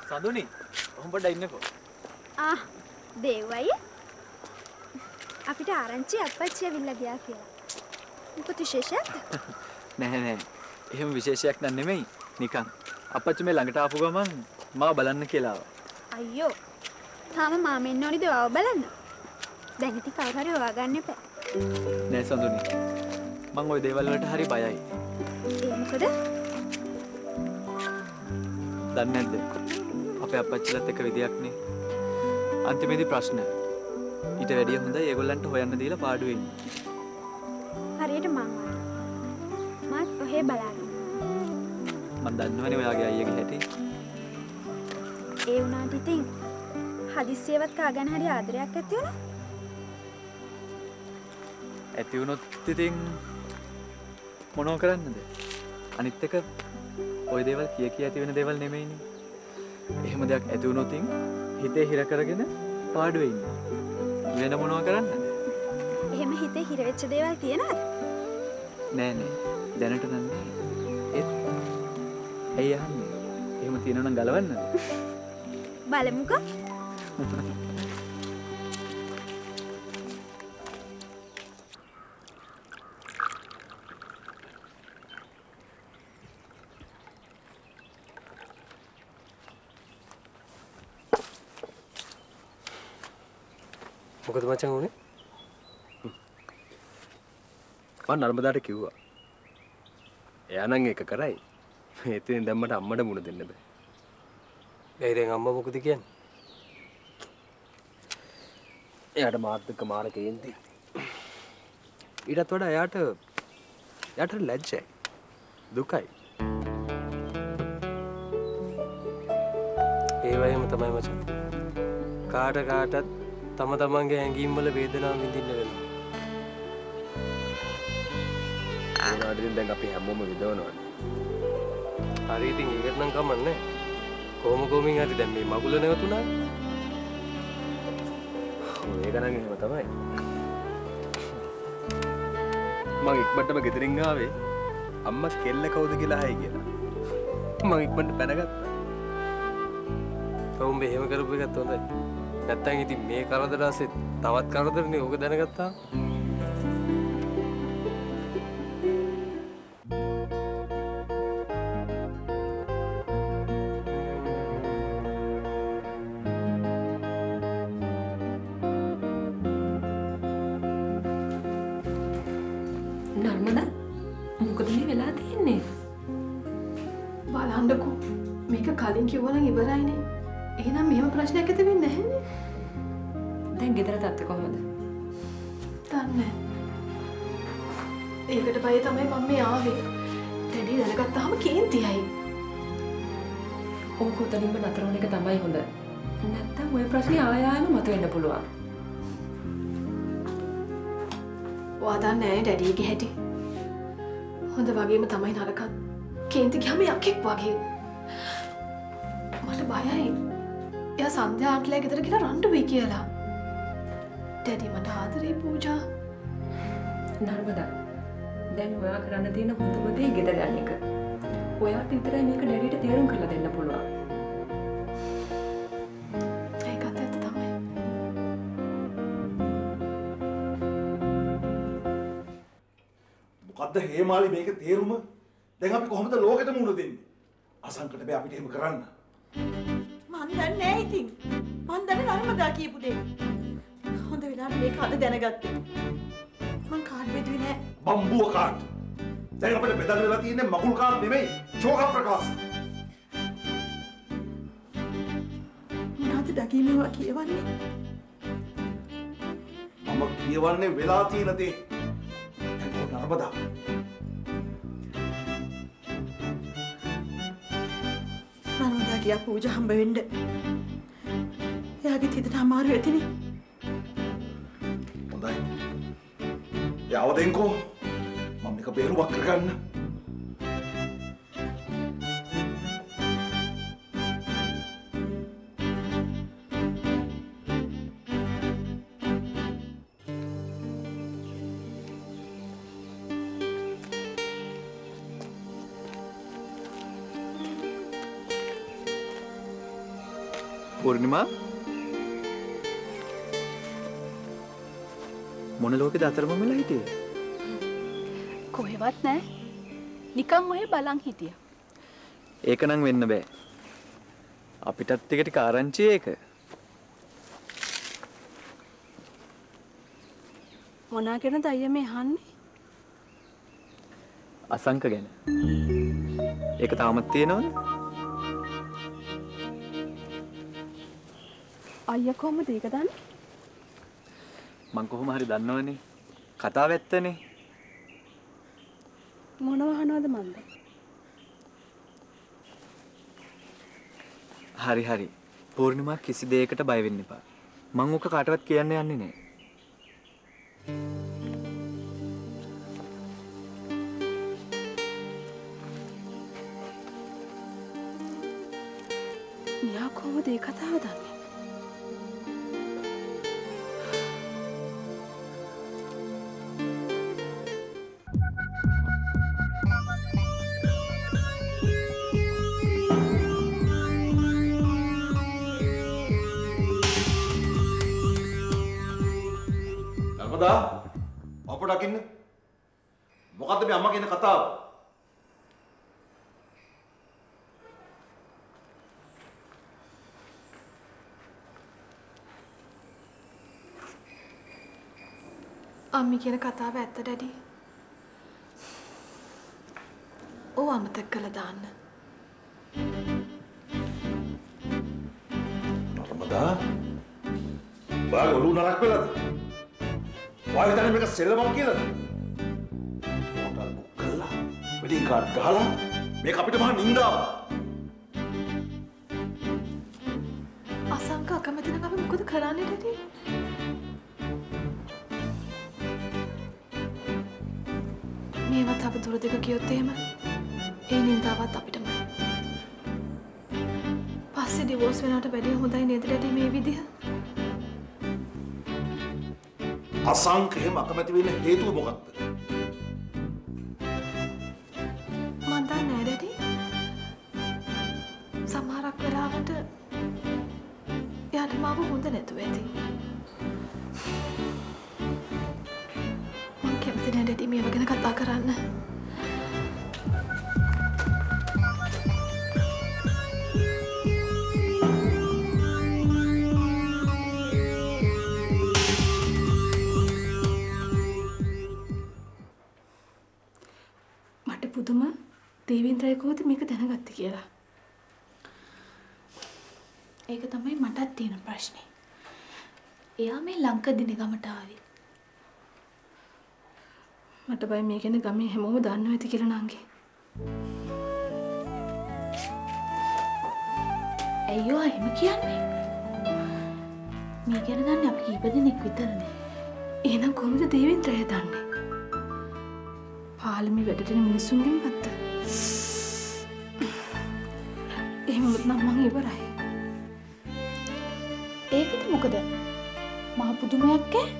සඳුනි ඔහොම පොඩ්ඩක් ඉන්නකෝ. දේවයි අපිට ආරංචි අපච්චි ඇවිල්ලා ගියා කියලා. මොකද විශේෂයක්ද? නෑ. එහෙම විශේෂයක් නන් නෙමෙයි. නිකන් අපච්චි මේ ළඟට ආපු ගමන් මාව බලන්න කියලා ආවා. අයියෝ. තාම මාම එන්න ඕනිද ආව බලන්න? දැන් ඉතින් කවුරු හරි හොයාගන්න එපා. නෑ සඳුනි. මං ওই දේවල් වලට හරි බයයි. ඒ මොකද? දන්නේ නැද්ද? අපේ අපච්චිලත් එක විදියක් නේ. අන්තිමේදී ප්‍රශ්න. ඊට වැඩිය හොඳයි ඒගොල්ලන්ට හොයන්න දීලා පාඩුවේ ඉන්න. හරියට මං වගේ. මාත් ඔහේ බලාගෙන. මං දන්නවනේ ඔයාගේ අයියගේ හැටි. ඒ වුණාට ඉතින් හදිස්සියවත් කාගෙන හරි ආදරයක් ඇති වුණා. ඇති වුණොත් ඉතින් මොනව කරන්නද? අනිත් එක ওই දේවල් කිය ඇති වෙන දේවල් නෙමෙයිනේ. එහෙම දෙයක් ඇති වුණොත් හිතේ හිර කරගෙන පාඩුවේ ඉන්න. වෙන මොනව කරන්නද? එහෙම හිතේ හිර වෙච්ච දේවල් තියනවද? නෑ. දැනට නන්නේ. ඒත් ඇයි අහන්නේ? එහෙම තියෙනවා නම් ගලවන්නද? බලමුකෝ. මොකද මචං උනේ? මම නර්මදාට කිව්වා. එයා නම් ඒක කරයි. එතෙන් දැම්මට අම්මට මුණ දෙන්න බෑ. ඒ දැන් අම්මා මොකද කියන්නේ? එයාට මාත් එක්ක මාර කේන්ති. ඊටත් වඩා එයාට ලැජ්ජයි. දුකයි. ඒ වගේම තමයි මචං. කාටත් තම තමන්ගේ හැඟීම් වල වේදනාව විඳින්න වෙනවා. ඒනාටින් දැන් අපි හැමෝම විඳවනවානේ. හරි ඉතින් ඒකට නම් කමන්නේ. කොමින් හරි දැන් මේ මගුල නැවතුණා. ඒක නම් එහෙම තමයි. මම ඉක්මනටම ගෙදරින් ආවේ අම්මා කෙල්ල කවුද කියලා අහයි කියලා. මම ඉක්මනට පැනගත්තා. උඹ එහෙම කරපු එකත් හොඳයි. නැත්තම් ඉතින් මේ කරදර ඇස්සේ තවත් කරදරනේ ඕක දැනගත්තා. නර්මදා මොකද මේ වෙලා තියෙන්නේ? බලන්නකෝ මේක කලින් කිව්වනම් ඉවරයිනේ. එහෙනම් මෙහෙම ප්‍රශ්නයක් ඇති වෙන්නේ නැහැනේ. දැන් ගෙදර තාත්තා කොහමද? දන්නේ. ඒකට බය තමයි මම මේ ආවේ. දැඩි දැනගත්තාම කේන්තියයි. ඕක උතනින්ම නතර වුණ එක තමයි හොඳ. නැත්තම් ওই ප්‍රශ්නේ ආයෙම මතුවෙන්න පුළුවන්. ඔයා දන්නේ නැහැ ඩැඩිගේ හැටි. හොඳ වගේම තමයි නරකත්. කේන්ති ගියාම යකෙක් වගේ. මට බයයි. එයා සන්ධ්‍යා ආන්ට්ලා ගෙදර ගිහලා රණ්ඩු වෙයි කියලා. ඩැඩි මට ආදරේ පූජා. නර්මදා දැන් ඔයා කරන්න තියෙන හොඳම දේ ගෙදර යන එක. ඔයාට විතරයි මේක ඩැඩිට තේරුම් කරලා දෙන්න පුළුවන්. ඒකත් ඇත්ත තමයි. මොකද්ද හේමාලි මේක තේරුම? දැන් අපි කොහොමද ලෝකෙට මුහුණ දෙන්නේ? අසංකට බෑ අපිට එහෙම කරන්න. මන් දන්නේ නැහැ ඉතින්. මන් දන්නේ නර්මදා කියපු දේ. හොඳ වෙලාවට මේක අද දැනගත්තේ. මං කාඩ් බෙදුවේ නෑ. බම්බුව කාඩ්. දැන් අපිට බෙදලා වෙලා තියෙන්නේ මගුල් කාඩ් නෙමෙයි, ශෝක ප්‍රකාශ. මොනවද දකින්නවා කියවන්නේ? මම කියවන්නේ වෙලා තියෙන දේ. දැන් නර්මදා. නර්මදා ගියා පූජා හම්බ වෙන්න. එයාගේ හිතට අමාරු වෙතිනේ. හොඳයි. යාව දෙන්කෝ. මම මේක බේරුවක් කරගන්න. පූර්ණිමා මොන ලෝකෙද අතරමං වෙලා හිටියේ? කොහෙවත් නෑ. නිකන් ඔය බලන් හිටියා. ඒක නම් වෙන්න බෑ. අපිටත් ටික ටික ආරංචි ඒක. මොනා ගැනද අයියා මේ අහන්නේ? අසංක ගැන. ඒක තාමත් තියෙනවද? අයියා කොහොමද ඒක දන්නේ? මං කොහොම හරි දන්නවනේ. කතාව ඇත්තනේ. මොනව අහනවද මන්ද? හරි හරි. පූර්ණිමා කිසි දෙයකට බය වෙන්න එපා. මං ඔක කාටවත් කියන්න යන්නේ නෑ. මියා කොහොමද ඒ කතාව දන්නේ? අප දකින්න මොකද්ද මේ අම්මා කියන කතාව? අම්මි කියන කතාව ඇත්ත ඩැඩි. ඔව් අමතක කළා දාන්න. නර්මදා බාග ඔලු නරක් වෙලාද? වායි හිතන්නේ මේක සෙල්ලමක් කියලාද? හොටල් බුක් කළා වෙඩින් කාඩ් ගහලා මේක අපිට මහා නින්දාවක්. අසංක අකමැති නම් අපි මොකද කරන්නේ ඩැඩි? මේවා තව දුර දෙක කියොත් එහෙම ඒ නින්දාවත් අපිටමයි. පස්සේ ඩිවෝස් වෙනාට වැඩිය හොඳයි නේද ඩැඩි මේ විදිහ? අසංක එහෙම අකමැති වෙන්න හේතුව මොකක්ද? මන් දන්නේ නෑ ඩැඩි. සමහරක් වෙලාවට යාට මාව හොඳ නැතුව ඇති. මං කැමති නෑ ඩැඩි මේව ගැන කතා කරන්න. පුදුම දේවේන්ද්‍රය කොහොමද මේක දැනගත්තේ කියලා. ඒක තමයි මටත් තියෙන ප්‍රශ්නේ. එයා මේ ලංකදින ගමට ආවේ. මට බය මේ ගැන ගමේ හැමෝම දන්නව ඇති කියලා නංගි. අයියෝ එහෙම කියන්නේ. මේ ගැන දන්නේ අපි කීප දෙනෙක් විතරනේ. එහෙනම් කොහොමද දේවේන්ද්‍රය දන්නේ? පාලමේ වැඩට එන මිනිස්සුන්ගෙන් පත්ත. එහෙම නම් මං ඉවරයි. ඒකට මොකද? මහ පුදුමයක් ඈ.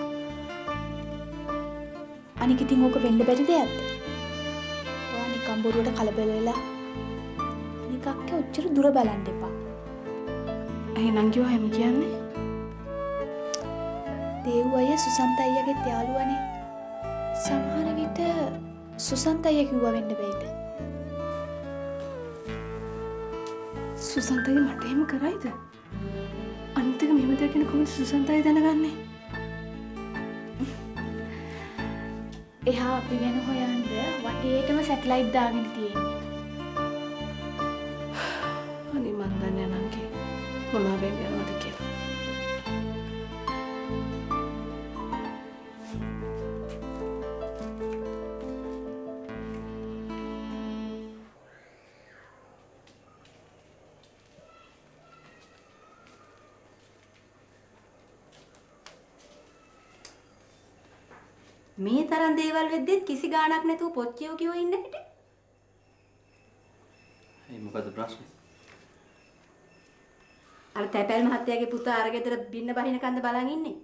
අනික ඉතින් ඕක වෙන්න බැරි දෙයක්ද? ඔයා නිකන් බොරුවට කලබල වෙලා. අනික අක්කේ ඔච්චර දුර බලන්න එපා. ඇයි නංගියෝ එහෙම කියන්නේ? දේව් අයියා සුසන්ත අයියාගේ යාළුවනේ. සමහර විට සුසන්ත අයියා කිව්වා වෙන්න බෑද? සුසන්ත අයියා මට එහෙම කරයිද? අනිත් එක මෙහෙම දෙයක් ගැන කොහොමද සුසන්ත අයියා දැනගන්නේ? එහා අපි ගැන හොයන්න වටේටම සැටලයිට් දාගෙන තියෙන්නේ. අනේ මන් දන්නේ නංගි මොනවා වෙන්නේ යනවද කියලා. මේ තරම් දේවල් වෙද්දිත් කිසි ගාණක් නැතුව පොත් කියෝ කියෝ ඉන්න හිටේ. ඒ මොකද ප්‍රශ්නේ? අර තැපැල් මහත්තයාගේ පුතා අර ගෙදර බින්න බහින කන්ද බලන් ඉන්නේ.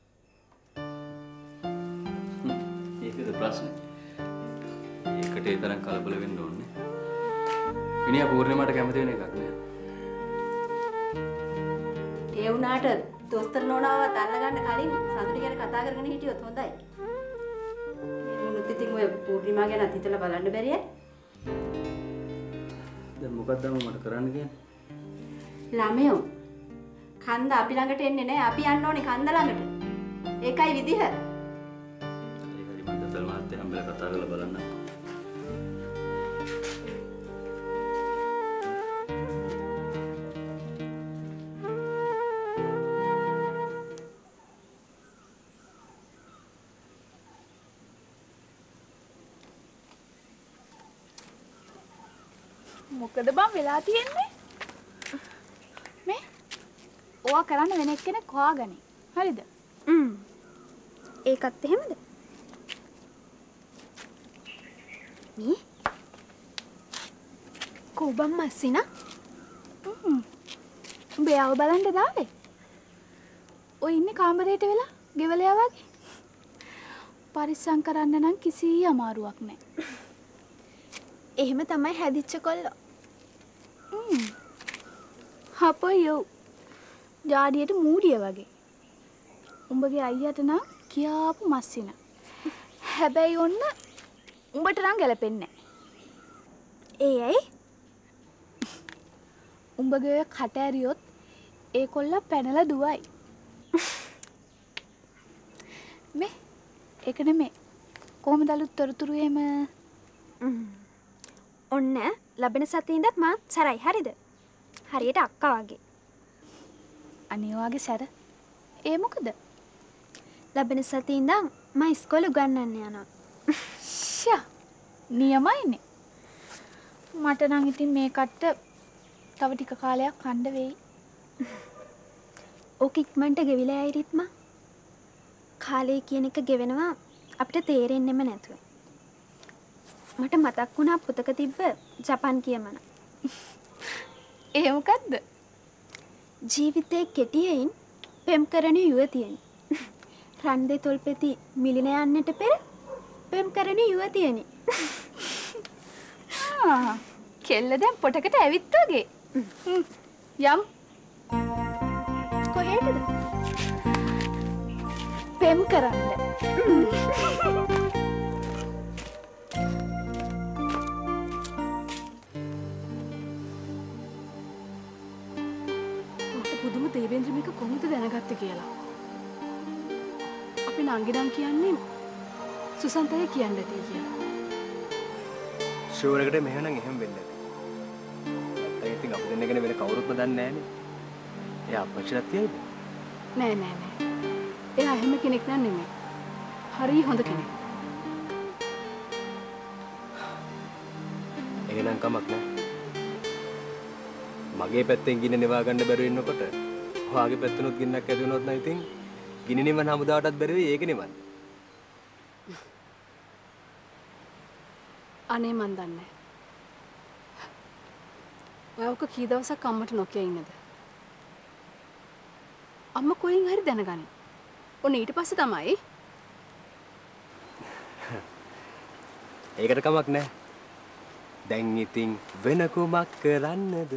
ඒකද ප්‍රශ්නේ. ඒකට ඒ තරම් කලබල වෙන්න ඕනේ. විනය පූර්ණිමාට කැමති වෙන එකක් නෑ. ඒ වුණාට දොස්තර නෝනාවත් අල්ලගන්න කලින් සතුටි ගැන කතා කරගෙන හිටියොත් හොඳයි. මුනුත් ඉතින් ඔය පූර්ණිමා ගැන හිතලා බලන්න බැරිය. දැන් මොකක්ද මට කරන්න කියන්නේ? ළමයෝ කන්ද අපි ළඟට එන්නේ නැහැ. අපි යන්න ඕනේ කන්ද ළඟට. ඒකයි විදිහ. ඒක හරි මම දතල් මහත්තයා හම්බෙලා කතා කරලා බලන්න. මොකද බං වෙලා තියෙන්නේ? මේ ඔයා කරන්න වෙන එක්කෙනෙක් හොයාගනි. හරිද? ඒකත් එහෙමද? මේ කොබම් මස්සිනා? උඹ යව බලන්න දාවේ? ඔය ඉන්නේ කාමරේට වෙලා ගෙවලයා වගේ. පරිස්සම් කරන්න නම් කිසි අමාරුවක් නැහැ. එහෙම තමයි හැදිච්ච කොල්ලෝ. හපයෝ ජාඩියට මූඩිය වගේ. උඹගේ අයියට නම් කියාපු මස්සින. හැබැයි ඔන්න උඹට නම් ගැලපෙන්නේ නැහැ. ඒ ඇයි? උඹගේ කට ඇරියොත් ඒ කොල්ලා පැනලා දුවයි. මේ ඒක නෙමෙයි. කොහොමද අලුත් තොරතුරු එහෙම? ඔන්න ලැබෙන සතියේ ඉඳත් මා සරයි හරිද? හරියට අක්කා වගේ. අනේ වාගේ සැර. ඒ මොකද? ලැබෙන සතියේ ඉඳන් මම ඉස්කෝලේ උගන්වන්න යනවා. ෂා නියමයිනේ. මට නම් ඉතින් මේ කට්ට තව ටික කාලයක් කණ්ඩ වෙයි. ඕක ඉක්මනට ගෙවිලා යයි රිත්මා. කාලේ කියන එක ගෙවෙනවා අපිට තේරෙන්නෙම නැතුව. මට මතක් වුණා පුතක තිබ්බ ජපන් කියමන. ඒ මොකද්ද? ජීවිතේ කෙටියෙන් පෙම් කරන යුවතියනි. රන් දෙතොල් පෙති මිලින යන්නට පෙර පෙම් කරන යුවතියනි. කෙල්ල දැන් පොටකට ඇවිත් වගේ. යම් කොහෙටද? පෙම් කරන්න. පුදුම දේවේන්ද්‍ර මේක කොහොමද දැනගත්තේ කියලා. අපි නංගිනම් කියන්නේ සුසන්තය කියන්න ඇති කියලා. ෂුවර් එකට මෙහෙම නම් එහෙම වෙන්නේ නැහැ. නැත්නම් ඉතින් අපි දෙන්න ගැන වෙන කවුරුත්ම දන්නේ නැහනේ. එයා අපච්චිලත් තියයිද? නෑ නෑ නෑ. එයා එහෙම කෙනෙක් නෑ නෙමෙයි. හරි හොඳ කෙනෙක්. එහෙනම් කමක් නැහැ. මගේ පැත්තෙන් ගින්න නිවා ගන්න බැරුව ඉන්නකොට ඔයාගේ පැත්තනොත් ගින්නක් ඇති වුණොත් නම් ඉතින් ගිනි නිවන හමුදාවටත් බැරි වෙයි ඒක නිවන්න. අනේ මන් දන්නේ. ඔයාක කී දවසක් අම්මට නොකිය ඉන්නද? අම්මා කොහෙන් හරි දැනගනි. ඔන්න ඊට පස්සේ තමයි. ඒකට කමක් නැහැ. දැන් ඉතින් වෙන කුමක් කරන්නද?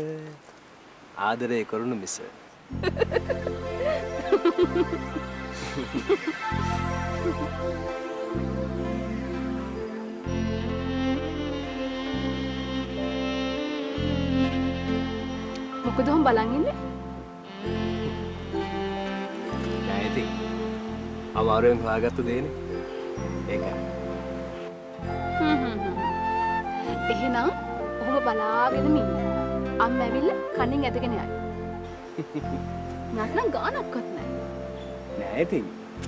ආදරය කරුණු මිස. මොකද හොම් බලන් ඉන්නේ? නෑ ඉතින් අමාරුවෙන් හොයාගත්තු දේනේ. ඒකයි. එහෙනම් ඔහොම බලාගෙනම ඉන්න. අම්ම ඇවිල්ලා කණෙන් ඇදගෙන යයි. නැත්නම් ගානක්වත් නැහැ. නෑ ඉතින්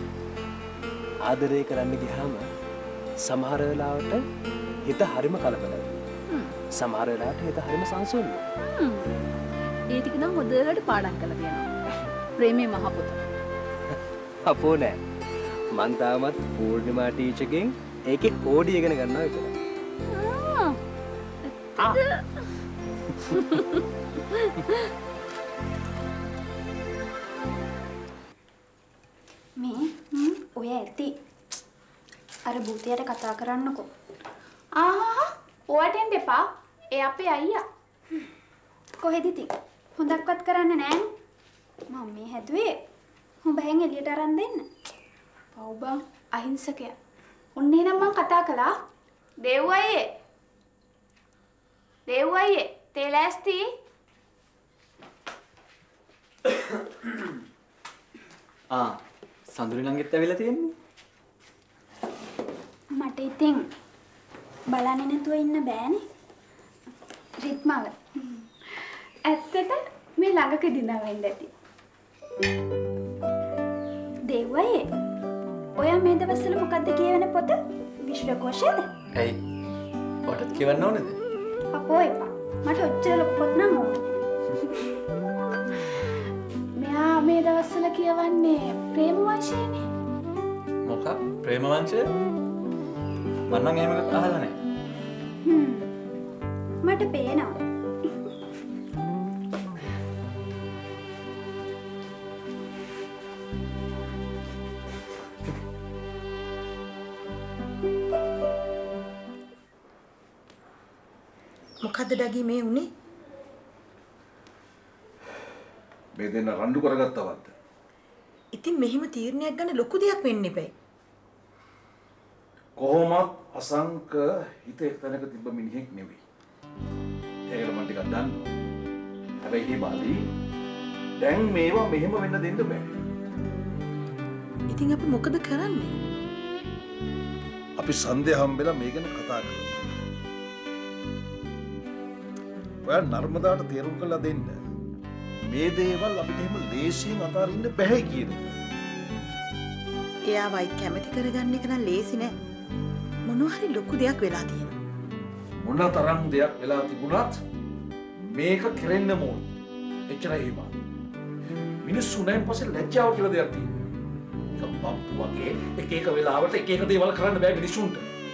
ආදරය කරන්න ගියාම සමහර වෙලාවට හිත හරිම කලබලයි. සමහර වෙලාවට හිත හරිම සංසුන්යි. ඒ ටික නම් හොඳට පාඩම් කරලා තියෙනවා. ප්‍රේමයේ මහ පොත. අපෝ නෑ. මං තාමත් පූර්ණිමා ටීචර්ගෙන් ඒකේ ඕඩි ඉගෙන ගන්නවා විතරයි. මේ ඔය ඇති අර භූතයට කතා කරන්නකෝ. ඔයාට එන්න එපා. ඒ අපේ අයියා. කොහෙද ඉතින්? හොඳක්වත් කරන්න නෑනේ. මම මේ හැදුවේ හොඹහෙන් එළියට අරන් දෙන්න. පව් බං අහිංසකයා. ඔන්නේ නම් මං කතා කළා. දේව් අයියේ. දේව් අයියේ තේ ලෑස්ති? සඳුරි නංගෙත් ඇවිල්ලා තියෙන්නේ. මට ඉතින් බලන්නේ නැතුව ඉන්න බෑනේ. රිත්මව. ඇත්තට මේ ළඟකදී නම් වෙන්න ඇති. දේවයේ ඔයා මේ දවස්වල මොකද්ද කියවන පොත? විශ්වකෝෂයද? ඇයි? ඔටත් කියවන්න ඕනේද? අපෝ එපා. මට ඔච්චර ලොකු පොත් නම් ඕනේ. මෙයා මේ දවස්වල කියවන්නේ ප්‍රේම වංශයනේ. මොකක්? ප්‍රේම වංශය? මම නම් එහෙම එකක් අහලා නැහැ. මට පේනවා. මොකද්ද ඩගී මේ උනේ? මේ දෙන්න රණ්ඩු කරගත්තවද? ඉතින් මෙහිම තීරණයක් ගන්න ලොකු දෙයක් වෙන්න එපයි. කොහොමත් අසංක හිතේ තැනක තිබ්බ මිනිහෙක් නෙවෙයි. ඒකට මම ටිකක් දන්නවා. හැබැයි මේ බාලි දැන් මේවා මෙහෙම වෙන්න දෙන්න බෑ. ඉතින් අපි මොකද කරන්නේ? අපි සන්දේ හම්බෙලා මේ ගැන කතා කරමු. ඔයා නර්මදාට තේරුම් කරලා දෙන්න. මේ දේවල් අපිට එහෙම ලේසියෙන් අතාරින්න බෑ කියන එක. එයාවයි කැමති කරගන්න එක නම් ලේසි නෑ. මොනවා හරි ලොකු දෙයක් වෙලා තියෙනවා. මොන තරම් දෙයක් වෙලා තිබුණත් මේක කෙරෙන්න ඕන. එච්චරයි හිමා. මිනිස්සු නැන් පස්සේ ලැජ්ජාව කියලා දෙයක් තියෙනවා. ඒක බම්පු වගේ එක එක වෙලාවට එක එක දේවල් කරන්න බෑ මිනිස්සුන්ට.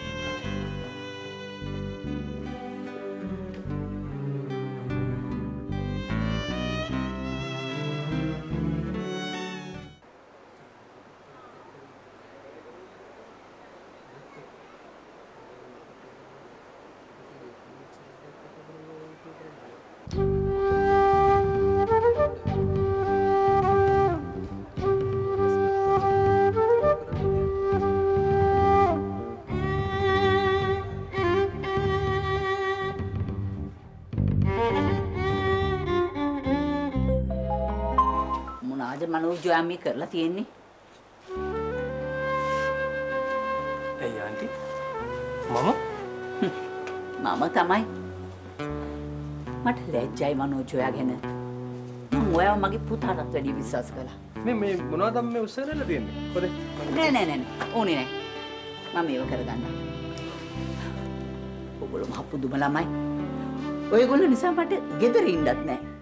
මනෝජ්‍යාමී කරලා තියෙන්නේ. ඇයි ආන්ටි? මම තමයි. මට ලැජ්ජයි මනෝජ්‍යා ගැන. මම ඔයාව මගේ පුතාටත් වැඩි විශ්වාස කළා. මේ මොනවද මේ උස්සරලා තියෙන්නේ? කොහෙද? නෑ. ඕනේ නෑ. මම මේව කරගන්නම්. ඔයගොල්ලෝ මහ පුදුම ළමයි. ඔයගොල්ලෝ නිසා මට ගෙදර ඉන්නත් නෑ.